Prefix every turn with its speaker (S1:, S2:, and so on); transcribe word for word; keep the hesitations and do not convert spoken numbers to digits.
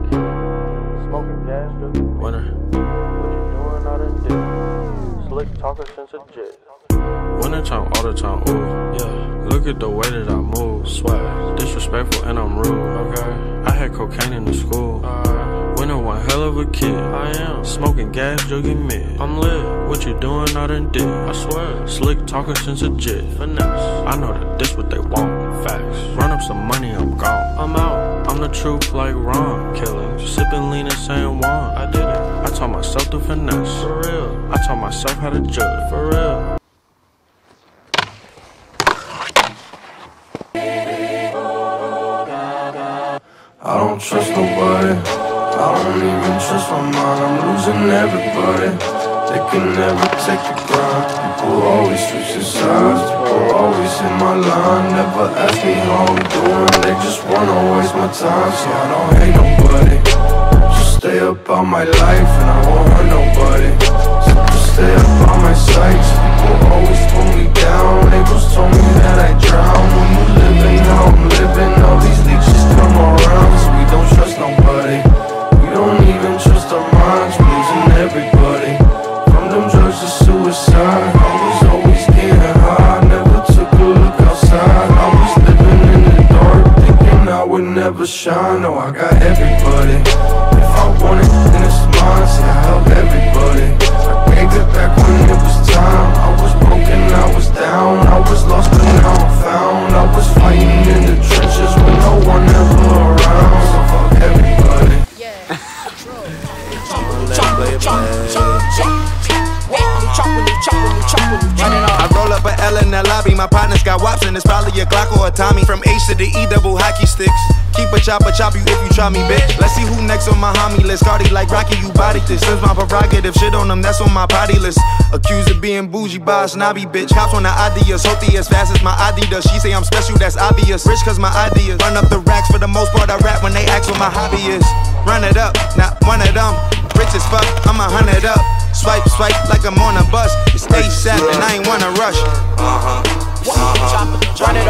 S1: Smoking gas, drinking winter. What you doing out of dick? Slick talker since a jet. Winter time, all the time, ooh, yeah. Look at the way that I move, swag. Disrespectful and I'm rude, okay. I had cocaine in the school. Uh, Winter one hell of a kid. I am smoking gas, drinking mid. I'm lit. What you doing out in dick? I swear. Slick talker since a jet. Finesse. I know that this what they want. Facts. Run up some money, I'm gone. I'm out. I'm the truth like Ron. Killing. Sipping lean and saying Juan. I did it. I taught myself to finesse. For real. I taught myself how to judge. For real.
S2: I don't trust nobody, I don't even trust my mind. I'm losing everybody, they can never take the grind. People always switch their sides, people always in my line. Never ask me how I'm doing, they just wanna waste my time. See, I don't hate nobody, just stay up on my life and I won't hurt nobody. So just stay up on my sights, people always pull me down. Neighbors told me that I drown. When you living how I'm living, all these leeches come around. So we don't trust nobody, we don't even trust our minds. We're losing everybody, from them drugs to suicide. I was always getting high, never took a look outside. I was living in the dark, thinking I would never shine. No, I got everybody, if I want it, then it's mine. See, I help everybody, I gave it back when it was time. I was broken, I was down, I was lost but now I'm found. I was fighting in the trenches with no one ever around. So fuck everybody.
S3: Yeah, true. I
S4: roll up a L in the lobby, my partner's got wops and it's probably a Glock or a Tommy. From H to the E double hockey sticks. Keep a chopper, chop you if you try me, bitch. Let's see who next on my homie list. Cardi like Rocky, you body this. Since my prerogative, shit on them, that's on my body list. Accused of being bougie by a snobby bitch. Cops on the ideas, healthy as fast as my I D does. She say I'm special, that's obvious. Rich cause my ideas. Run up the racks for the most part, I rap when they ask what my hobby is. Run it up, not one of them. Rich as fuck, I'm a hundred up. Swipe, swipe like I'm on a bus. It's ASAP and I ain't wanna rush. Uh-huh, uh-huh. Run it